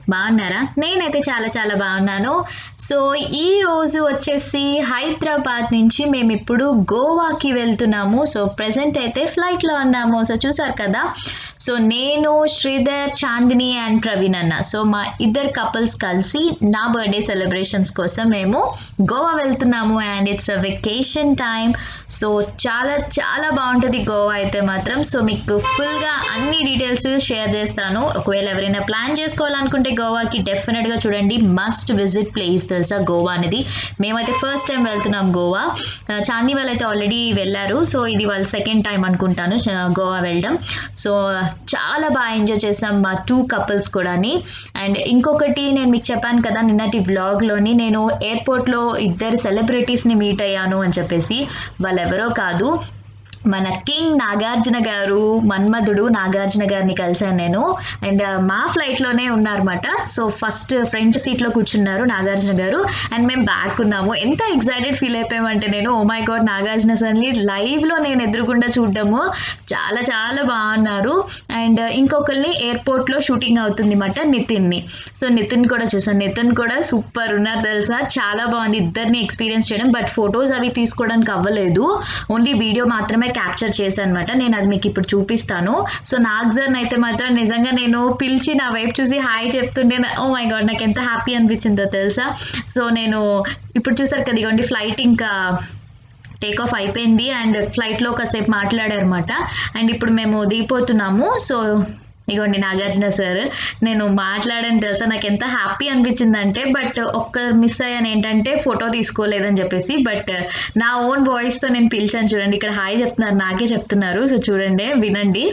బాగున్నారా? నేనైతే చాలా చాలా బాగున్నాను. సో ఈ రోజు వచ్చేసి హైదరాబాద్ నుంచి మేము ఇప్పుడు గోవాకి వెళ్తున్నాము. సో ప్రెసెంట్ అయితే ఫ్లైట్లో ఉన్నాము. సో చూసారు కదా. సో నేను, శ్రీధర్, చాందిని అండ్ ప్రవీణ్ అన్న, సో మా ఇద్దరు కపుల్స్ కలిసి నా బర్త్డే సెలబ్రేషన్స్ కోసం మేము గోవా వెళ్తున్నాము. And it's a vacation time. So చాలా చాలా బాగుంటుంది గోవా అయితే మాత్రం. సో మీకు ఫుల్గా అన్ని డీటెయిల్స్ షేర్ చేస్తాను. ఒకవేళ ఎవరైనా ప్లాన్ చేసుకోవాలనుకుంటే గోవాకి డెఫినెట్గా చూడండి, మస్ట్ విజిట్ ప్లేస్ తెలుసా గోవా అనేది. మేమైతే ఫస్ట్ టైం వెళ్తున్నాం గోవా. చాందీ వాళ్ళు అయితే ఆల్రెడీ వెళ్ళారు. సో ఇది వాళ్ళ సెకండ్ టైం అనుకుంటాను గోవా వెళ్ళడం. సో చాలా బాగా ఎంజాయ్ చేసాం మా 2 కపుల్స్ కూడాని. అండ్ ఇంకొకటి నేను మీకు చెప్పాను కదా నిన్నటి వ్లాగ్లోని, నేను ఎయిర్పోర్ట్లో 2 సెలబ్రిటీస్ని మీట్ అయ్యాను అని చెప్పేసి. వాళ్ళెవరో కాదు, మన కింగ్ నాగార్జున గారు, మన్మధుడు నాగార్జున గారిని కలిశాను నేను. అండ్ మా ఫ్లైట్లోనే ఉన్నారన్నమాట. సో ఫస్ట్ ఫ్రంట్ సీట్లో కూర్చున్నారు నాగార్జున గారు, అండ్ మేము బ్యాక్ ఉన్నాము. ఎంత ఎక్సైటెడ్ ఫీల్ అయిపోయామంటే నేను, ఓ మై గాడ్, నాగార్జున సార్ని లైవ్లో నేను ఎదురుగుండా చూడడము చాలా చాలా బాగున్నారు. అండ్ ఇంకొకరిని ఎయిర్పోర్ట్లో షూటింగ్ అవుతుంది అన్నమాట, నితిన్ని. సో నితిన్ కూడా చూసాను, నితిన్ కూడా సూపర్ ఉన్నారు తెలుసా, చాలా బాగుంది ఇద్దరిని ఎక్స్పీరియన్స్ చేయడం. బట్ ఫొటోస్ అవి తీసుకోవడానికి అవ్వలేదు, ఓన్లీ వీడియో మాత్రమే క్యాప్చర్ చేశాను అనమాట. నేను అది మీకు ఇప్పుడు చూపిస్తాను. సో నాగ్ సార్ అయితే మాత్రం నిజంగా నేను పిలిచి నా వైపు చూసి హాయ్ చెప్తుంటే ఓ మై గాడ్ నాకు ఎంత హ్యాపీ అనిపించిందో తెలుసా. సో నేను ఇప్పుడు చూసారు కదా, ఇదిగోండి ఫ్లైట్ ఇంకా టేక్ ఆఫ్ అయిపోయింది. అండ్ ఫ్లైట్లో కాసేపు మాట్లాడారన్నమాట. అండ్ ఇప్పుడు మేము దిగిపోతున్నాము. సో ఇగోండి నాగార్జున సార్, నేను మాట్లాడాను తెలుసా, నాకు ఎంత హ్యాపీ అనిపించిందంటే. బట్ ఒక్క మిస్ అయ్యాను ఏంటంటే ఫోటో తీసుకోలేదని చెప్పేసి. బట్ నా ఓన్ వాయిస్తో నేను పిలిచాను చూడండి, ఇక్కడ హాయ్ చెప్తున్నారు, నాకే చెప్తున్నారు. సో చూడండి, వినండి.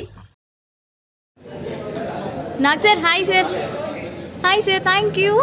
Nag sir hi sir. Hi sir, thank you.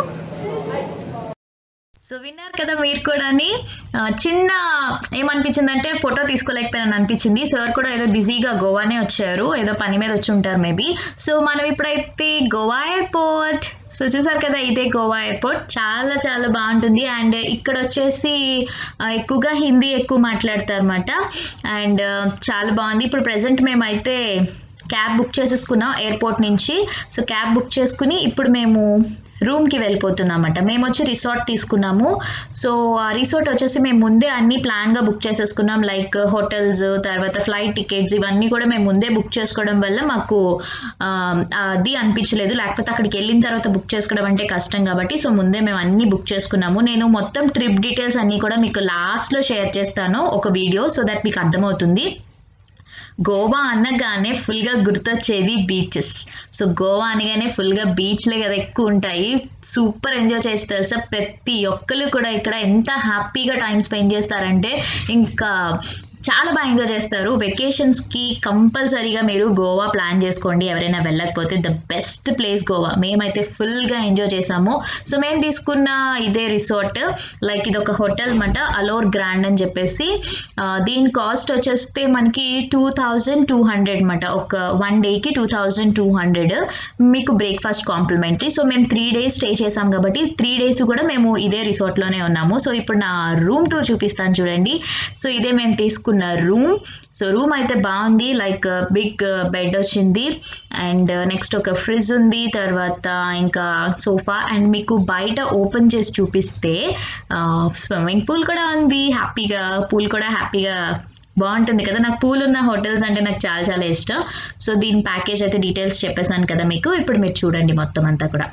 So విన్నారు కదా మీరు కూడా. చిన్న ఏమనిపించిందంటే ఫోటో తీసుకోలేకపోయాను అనిపించింది. సార్ కూడా ఏదో బిజీగా గోవానే వచ్చారు, ఏదో పని మీద వచ్చి ఉంటారు మేబీ. సో మనం ఇప్పుడైతే గోవా ఎయిర్పోర్ట్. సో చూసారు కదా, ఇదే గోవా ఎయిర్పోర్ట్, చాలా చాలా బాగుంటుంది. అండ్ ఇక్కడ వచ్చేసి ఎక్కువగా హిందీ ఎక్కువ మాట్లాడతారు అన్నమాట. అండ్ చాలా బాగుంది. ఇప్పుడు ప్రెసెంట్ మేమైతే క్యాబ్ బుక్ చేసేసుకున్నాం ఎయిర్పోర్ట్ నుంచి. సో క్యాబ్ బుక్ చేసుకుని ఇప్పుడు మేము రూమ్కి వెళ్ళిపోతున్నామట. మేము వచ్చి రిసార్ట్ తీసుకున్నాము. సో ఆ రిసార్ట్ వచ్చేసి మేము ముందే అన్ని ప్లాన్గా బుక్ చేసేసుకున్నాం, లైక్ హోటల్స్, తర్వాత ఫ్లైట్ టికెట్స్, ఇవన్నీ కూడా మేము ముందే బుక్ చేసుకోవడం వల్ల మాకు అది అనిపించలేదు. లేకపోతే అక్కడికి వెళ్ళిన తర్వాత బుక్ చేసుకోవడం అంటే కష్టం కాబట్టి సో ముందే మేము అన్ని బుక్ చేసుకున్నాము. నేను మొత్తం ట్రిప్ డీటెయిల్స్ అన్నీ కూడా మీకు లాస్ట్లో షేర్ చేస్తాను ఒక వీడియో, సో దట్ మీకు అర్థమవుతుంది. గోవా అనగానే ఫుల్గా గుర్తొచ్చేది బీచెస్. సో గోవా అనగానే ఫుల్గా బీచ్లే కదా ఎక్కువ ఉంటాయి. సూపర్ ఎంజాయ్ చేసి తెలుసా, ప్రతి ఒక్కరు కూడా ఇక్కడ ఎంత హ్యాపీగా టైం స్పెండ్ చేస్తారంటే ఇంకా చాలా బాగా ఎంజాయ్ చేస్తారు. వెకేషన్స్కి కంపల్సరీగా మీరు గోవా ప్లాన్ చేసుకోండి, ఎవరైనా వెళ్ళకపోతే. The best place Goa. మేమైతే ఫుల్గా ఎంజాయ్ చేసాము. సో మేము తీసుకున్న ఇదే రిసార్ట్, లైక్ ఇది ఒక హోటల్ అనమాట, అలోర్ గ్రాండ్ అని చెప్పేసి. దీని కాస్ట్ వచ్చేస్తే మనకి 2200 అనమాట. ఒక 1 డేకి 2200, మీకు బ్రేక్ఫాస్ట్ కాంప్లిమెంటరీ. సో మేము 3 డేస్ స్టే చేసాం కాబట్టి 3 డేస్ కూడా మేము ఇదే రిసార్ట్లోనే ఉన్నాము. సో ఇప్పుడు నా రూమ్ టూర్ చూపిస్తాను చూడండి. సో ఇదే మేము తీసుకున్న రూమ్. సో రూమ్ అయితే బాగుంది, లైక్ బిగ్ బెడ్ వచ్చింది. అండ్ నెక్స్ట్ ఒక ఫ్రిడ్జ్ ఉంది, తర్వాత ఇంకా సోఫా. అండ్ మీకు బయట ఓపెన్ చేసి చూపిస్తే స్విమ్మింగ్ పూల్ కూడా ఉంది. హ్యాపీగా పూల్ కూడా హ్యాపీగా బాగుంటుంది కదా. నాకు పూల్ ఉన్న హోటల్స్ అంటే నాకు చాలా చాలా ఇష్టం. సో దీని ప్యాకేజ్ అయితే డీటెయిల్స్ చెప్పేసాను కదా మీకు. ఇప్పుడు మీరు చూడండి మొత్తం అంతా కూడా.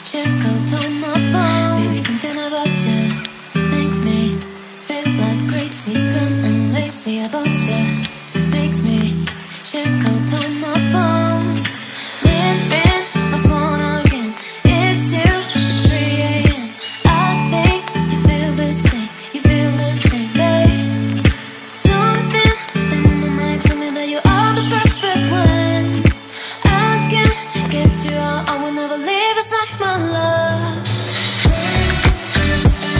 About you makes me check out on my phone. Ring my phone again. It's you. It's 3 a.m. I think you feel this thing. You feel this thing, babe. Something in my mind tell me that you are the perfect one. I can't get you out. I will never leave. It's like my love.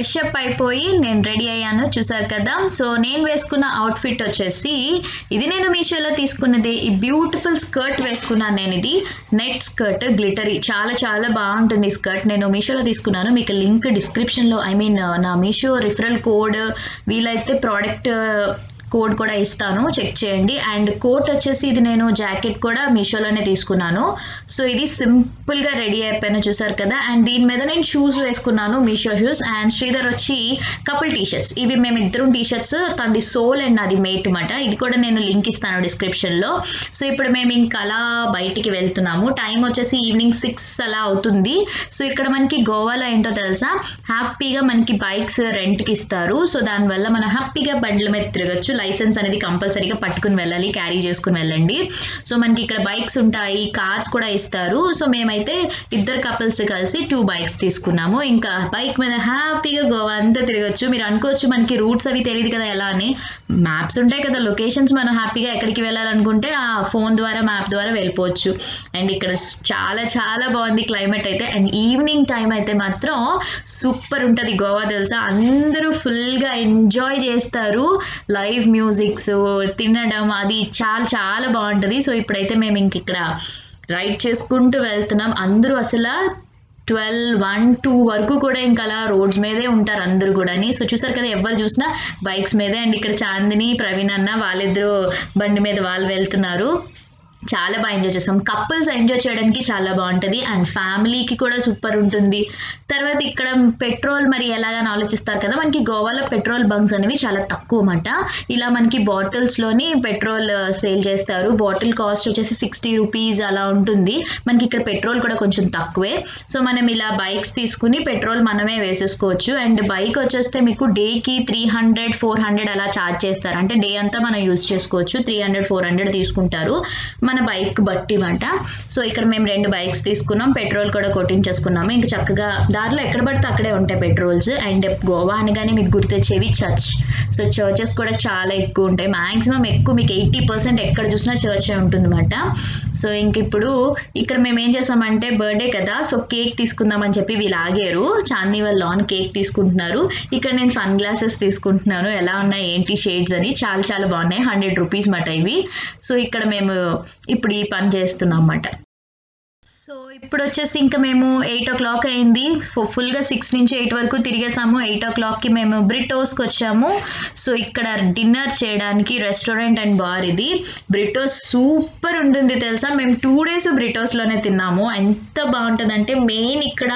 Fresh up అయిపోయి నేను ready అయ్యాను, చూసారు కదా. So నేను వేసుకున్న outfit వచ్చేసి ఇది నేను మీషోలో తీసుకున్నది. ఈ బ్యూటిఫుల్ స్కర్ట్ వేసుకున్నాను నేను. ఇది నెట్ స్కర్ట్ గ్లిటరీ, చాలా చాలా బాగుంటుంది ఈ స్కర్ట్. నేను మీషోలో తీసుకున్నాను. మీకు లింక్ డిస్క్రిప్షన్లో, ఐ మీన్ నా మీషో రిఫరల్ కోడ్, వీలైతే ప్రోడక్ట్ కోడ్ కూడా ఇస్తాను, చెక్ చేయండి. అండ్ కోట్ వచ్చేసి ఇది నేను జాకెట్ కూడా మీషోలోనే తీసుకున్నాను. సో ఇది సింపుల్గా రెడీ అయిపోయాను, చూసారు కదా. అండ్ దీని మీద నేను షూస్ వేసుకున్నాను, మీషో షూస్. అండ్ శ్రీధర్ వచ్చి కపుల్ టీషర్ట్స్, ఇవి మేమిద్దరం టీషర్ట్స్, తనది సోల్ అండ్ అది మేట్ మాట. ఇది కూడా నేను లింక్ ఇస్తాను డిస్క్రిప్షన్లో. సో ఇప్పుడు మేము ఇంకా అలా బయటికి వెళ్తున్నాము. టైం వచ్చేసి ఈవినింగ్ 6 అలా అవుతుంది. సో ఇక్కడ మనకి గోవాలో ఏంటో తెలుసా, హ్యాపీగా మనకి బైక్స్ రెంట్కి ఇస్తారు. సో దానివల్ల మనం హ్యాపీగా బండ్ల మీద తిరగచ్చు. లైసెన్స్ అనేది కంపల్సరీగా పట్టుకుని వెళ్ళాలి, క్యారీ చేసుకుని వెళ్ళండి. సో మనకి ఇక్కడ బైక్స్ ఉంటాయి, కార్స్ కూడా ఇస్తారు. సో మేమైతే ఇద్దరు కపుల్స్ కలిసి 2 బైక్స్ తీసుకున్నాము. ఇంకా బైక్ మీద హ్యాపీగా గోవా అంతా తిరగచ్చు. మీరు అనుకోవచ్చు మనకి రూట్స్ అవి తెలియదు కదా ఎలా అని. మ్యాప్స్ ఉంటాయి కదా, లొకేషన్స్ మనం హ్యాపీగా ఎక్కడికి వెళ్ళాలనుకుంటే ఆ ఫోన్ ద్వారా మ్యాప్ ద్వారా వెళ్ళిపోవచ్చు. అండ్ ఇక్కడ చాలా చాలా బాగుంది క్లైమేట్ అయితే. అండ్ ఈవినింగ్ టైం అయితే మాత్రం సూపర్ ఉంటుంది గోవా, తెలుసా. అందరూ ఫుల్గా ఎంజాయ్ చేస్తారు, లైవ్ మ్యూజిక్స్, తినడం, అది చాలా చాలా బాగుంటుంది. సో ఇప్పుడైతే మేము ఇంక ఇక్కడ రైడ్ చేసుకుంటూ వెళ్తున్నాం. అందరూ అసలు 12, 1, 2 వరకు కూడా ఇంకా అలా రోడ్స్ మీదే ఉంటారు అందరూ కూడా. సో చూసారు కదా, ఎవరు చూసినా బైక్స్ మీదే. అండ్ ఇక్కడ చాందిని, ప్రవీణ్ అన్న వాళ్ళిద్దరూ బండి మీద వాళ్ళు వెళ్తున్నారు. చాలా బాగా ఎంజాయ్ చేస్తాం. కపుల్స్ ఎంజాయ్ చేయడానికి చాలా బాగుంటుంది, అండ్ ఫ్యామిలీకి కూడా సూపర్ ఉంటుంది. తర్వాత ఇక్కడ పెట్రోల్ మరి ఎలాగని ఆలోచిస్తారు కదా, మనకి గోవాలో పెట్రోల్ బంక్స్ అనేవి చాలా తక్కువ అన్నమాట. ఇలా మనకి బాటిల్స్లోని పెట్రోల్ సేల్ చేస్తారు. బాటిల్ కాస్ట్ వచ్చేసి 60 రూపీస్ అలా ఉంటుంది. మనకి ఇక్కడ పెట్రోల్ కూడా కొంచెం తక్కువే. సో మనం ఇలా బైక్స్ తీసుకుని పెట్రోల్ మనమే వేసేసుకోవచ్చు. అండ్ బైక్ వచ్చేస్తే మీకు డేకి 300, 400 అలా ఛార్జ్ చేస్తారు. అంటే డే అంతా మనం యూజ్ చేసుకోవచ్చు. 300, 400 తీసుకుంటారు మన బైక్ బట్టి మాట. సో ఇక్కడ మేము 2 బైక్స్ తీసుకున్నాం, పెట్రోల్ కూడా కొట్టించేసుకున్నాము. ఇంకా చక్కగా దారిలో ఎక్కడ పడితే అక్కడే ఉంటాయి పెట్రోల్స్. అండ్ గోవా అనగానే మీకు గుర్తొచ్చేవి చర్చ్. సో చర్చెస్ కూడా చాలా ఎక్కువ ఉంటాయి, మాక్సిమం ఎక్కువ మీకు 80% ఎక్కడ చూసినా చర్చ్ ఉంటుంది అన్నమాట. సో ఇంక ఇప్పుడు ఇక్కడ మేము ఏం చేసామంటే బర్త్డే కదా, సో కేక్ తీసుకుందామని చెప్పి వీళ్ళు ఆగారు. చాందీ వాళ్ళ లాన్ కేక్ తీసుకుంటున్నారు. ఇక్కడ నేను సన్ గ్లాసెస్ తీసుకుంటున్నాను, ఎలా ఉన్నాయి ఏంటి షేడ్స్ అని. చాలా చాలా బాగున్నాయి, 100 రూపీస్ మాట ఇవి. సో ఇక్కడ మేము ఇప్పుడు ఈ పని చేస్తున్నాం అన్నమాట. సో ఇప్పుడు వచ్చేసి ఇంకా మేము 8 o'clock అయింది. ఫుల్గా 6 నుంచి 8 వరకు తిరిగేసాము. 8 o'clockకి మేము బ్రిటోస్కి వచ్చాము. సో ఇక్కడ డిన్నర్ చేయడానికి రెస్టారెంట్ అండ్ బార్ ఇది. బ్రిటోస్ సూపర్ ఉంటుంది తెలుసా. మేము 2 days బ్రిటోస్లోనే తిన్నాము. ఎంత బాగుంటుందంటే మెయిన్ ఇక్కడ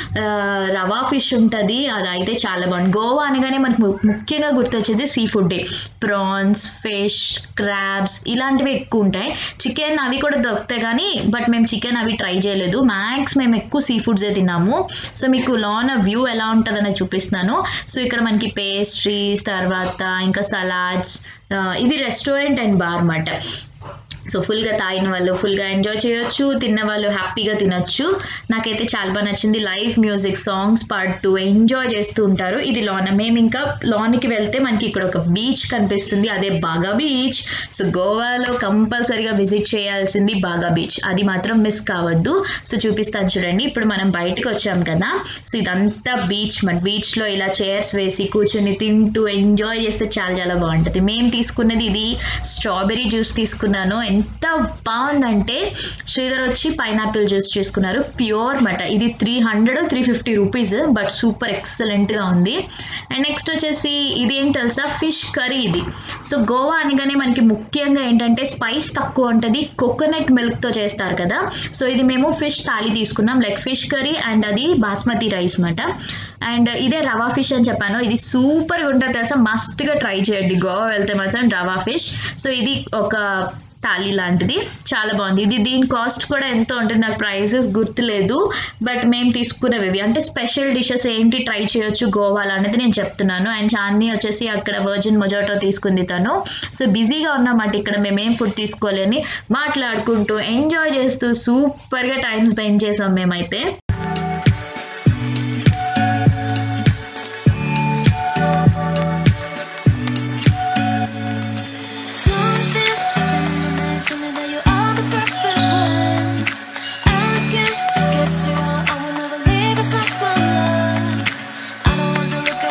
రవా ఫిష్ ఉంటుంది, అది అయితే చాలా బాగుంది. గోవా అనగానే మనకు ముఖ్యంగా గుర్తొచ్చేది సీ ఫుడ్డే. ప్రాన్స్, ఫిష్, క్రాబ్స్ ఇలాంటివి ఎక్కువ ఉంటాయి. చికెన్ అవి కూడా దొరుకుతాయి కానీ బట్ మేము చికెన్ అవి ట్రై చేయలేదు. మ్యాక్స్ మేము ఎక్కువ సీ ఫుడ్సే తిన్నాము. సో మీకు లాన్ వ్యూ ఎలా ఉంటుందని చూపిస్తున్నాను. సో ఇక్కడ మనకి పేస్ట్రీస్, తర్వాత ఇంకా సలాడ్స్, ఇది రెస్టారెంట్ అండ్ బార్ అన్నమాట. సో ఫుల్గా తాగిన వాళ్ళు ఫుల్గా ఎంజాయ్ చేయొచ్చు, తిన్న వాళ్ళు హ్యాపీగా తినొచ్చు. నాకైతే చాలా బాగా నచ్చింది. లైవ్ మ్యూజిక్, సాంగ్స్ పాడుతూ ఎంజాయ్ చేస్తూ ఉంటారు. ఇది లాన్. మేము ఇంకా లాన్కి వెళ్తే మనకి ఇక్కడ ఒక బీచ్ కనిపిస్తుంది, అదే బాగా బీచ్. సో గోవాలో కంపల్సరీగా విజిట్ చేయాల్సింది బాగా బీచ్, అది మాత్రం మిస్ కావద్దు. సో చూపిస్తాను చూడండి. ఇప్పుడు మనం బయటకు వచ్చాం కదా, సో ఇదంతా బీచ్. మన బీచ్లో ఇలా చైర్స్ వేసి కూర్చొని తింటూ ఎంజాయ్ చేస్తే చాలా చాలా బాగుంటుంది. మేము తీసుకున్నది ఇది స్ట్రాబెరీ జ్యూస్ తీసుకున్నాను. ఎంత బాగుందంటే శ్రీధర్ వచ్చి పైనాపిల్ జ్యూస్ చేసుకున్నారు, ప్యూర్ మాట. ఇది 300, 350 రూపీస్, బట్ సూపర్ ఎక్సలెంట్గా ఉంది. అండ్ నెక్స్ట్ వచ్చేసి ఇది ఏంటి తెలుసా, ఫిష్ కర్రీ ఇది. సో గోవా అనగానే మనకి ముఖ్యంగా ఏంటంటే స్పైస్ తక్కువ ఉంటుంది, కోకోనట్ మిల్క్తో చేస్తారు కదా. సో ఇది మేము ఫిష్ థాలీ తీసుకున్నాం, లైక్ ఫిష్ కర్రీ అండ్ అది బాస్మతి రైస్ మాట. అండ్ ఇదే రవా ఫిష్ అని చెప్పాను, ఇది సూపర్గా ఉంటుంది తెలుసా. మస్ట్గా ట్రై చేయండి గోవా వెళ్తే మాత్రం రవా ఫిష్. సో ఇది ఒక థాలీ లాంటిది, చాలా బాగుంది. ఇది దీని కాస్ట్ కూడా ఎంతో ఉంటుంది, నాకు ప్రైసెస్ గుర్తులేదు. బట్ మేము తీసుకునేవి అంటే స్పెషల్ డిషెస్ ఏంటి ట్రై చేయొచ్చు గోవాలో అనేది నేను చెప్తున్నాను. అండ్ చాందీ వచ్చేసి అక్కడ వర్జిన్ మొజాటో తీసుకుంది తను. సో బిజీగా ఉన్నమాట ఇక్కడ, మేమేం ఫుడ్ తీసుకోవాలని మాట్లాడుకుంటూ ఎంజాయ్ చేస్తూ సూపర్గా టైం స్పెండ్ చేసాం మేమైతే. I don't want to look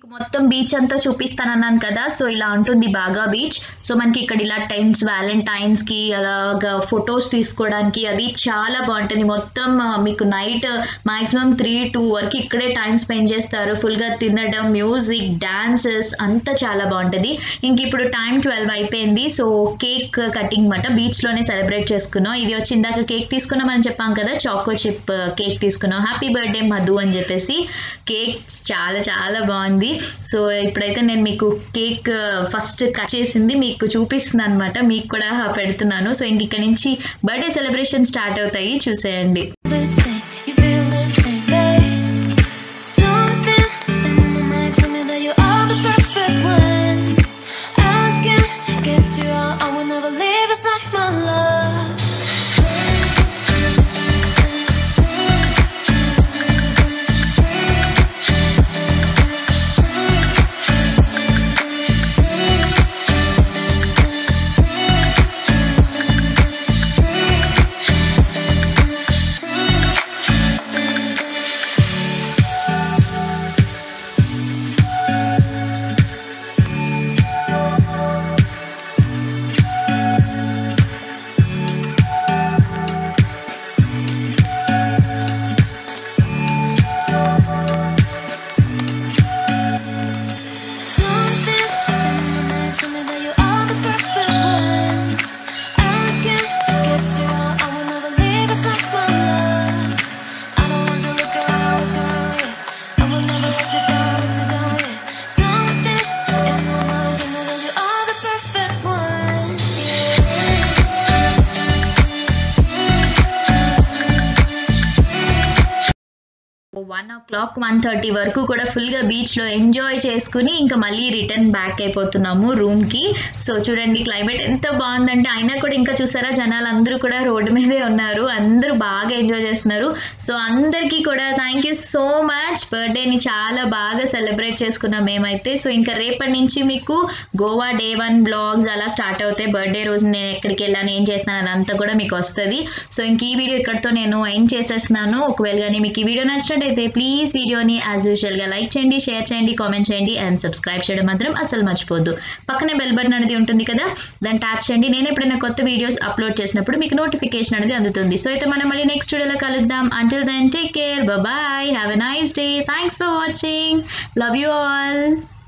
మీకు మొత్తం బీచ్ అంతా చూపిస్తానన్నాను కదా, సో ఇలా ఉంటుంది బాగా బీచ్. సో మనకి ఇక్కడ ఇలా టెంట్స్ వ్యాలంటైన్స్ కి అలాగా ఫొటోస్ తీసుకోవడానికి అది చాలా బాగుంటుంది. మొత్తం మీకు నైట్ మాక్సిమం 3-2 వరకు ఇక్కడే టైం స్పెండ్ చేస్తారు. ఫుల్ గా తినడం, మ్యూజిక్, డాన్సెస్ అంతా చాలా బాగుంటుంది. ఇంక ఇప్పుడు టైం 12 అయిపోయింది. సో కేక్ కటింగ్ మాట బీచ్ లోనే సెలబ్రేట్ చేసుకున్నాం. ఇది వచ్చి ఇందాక కేక్ తీసుకున్నాం అని చెప్పాం కదా, చాకో చిప్ కేక్ తీసుకున్నాం. హ్యాపీ బర్త్డే మధు అని చెప్పేసి. కేక్ చాలా చాలా బాగుంది. సో ఇప్పుడైతే నేను మీకు కేక్ ఫస్ట్ కట్ చేసింది మీకు చూపిస్తున్నాను అనమాట, మీకు కూడా పెడుతున్నాను. సో ఇంక ఇక్కడ నుంచి బర్త్డే సెలబ్రేషన్ స్టార్ట్ అవుతాయి, చూసేయండి. o'clock 1:30 వరకు కూడా ఫుల్ గా బీచ్ లో ఎంజాయ్ చేసుకుని ఇంకా మళ్ళీ రిటర్న్ బ్యాక్ అయిపోతున్నాము రూమ్ కి. సో చూడండి క్లైమేట్ ఎంత బాగుందంటే, అయినా కూడా ఇంకా చూసారా జనాలు అందరూ కూడా రోడ్డు మీదే ఉన్నారు, అందరూ బాగా ఎంజాయ్ చేస్తున్నారు. సో అందరికీ కూడా థ్యాంక్ యూ సో మచ్. బర్త్డేని చాలా బాగా సెలబ్రేట్ చేసుకున్నాం మేమైతే. సో ఇంకా రేపటి నుంచి మీకు గోవా డే 1 బ్లాగ్స్ అలా స్టార్ట్ అవుతాయి. బర్త్డే రోజు నేను ఎక్కడికి వెళ్ళాను, ఏం చేస్తున్నాను అదంతా కూడా మీకు వస్తుంది. సో ఇంక ఈ వీడియో ఇక్కడితో నేను ఎండ్ చేసేస్తున్నాను. ఒకవేళ కానీ మీకు ఈ వీడియో నచ్చినట్టయితే ప్లీజ్ వీడియోని యాజ్ యూజువల్ గా లైక్ చేయండి, షేర్ చేయండి, కామెంట్ చేయండి అండ్ సబ్స్క్రైబ్ చేయడం మాత్రం అసలు మర్చిపోద్దు. పక్కనే బెల్ బటన్ అనేది ఉంటుంది కదా, దాన్ని ట్యాప్ చేయండి. నేను ఎప్పుడైనా కొత్త వీడియోస్ అప్లోడ్ చేసినప్పుడు మీకు నోటిఫికేషన్ అనేది అందుతుంది. సో అయితే మనం మళ్ళీ నెక్స్ట్ వీడియోలో కలుద్దాం. Until then take care, bye, have a nice day, thanks for watching, love you all.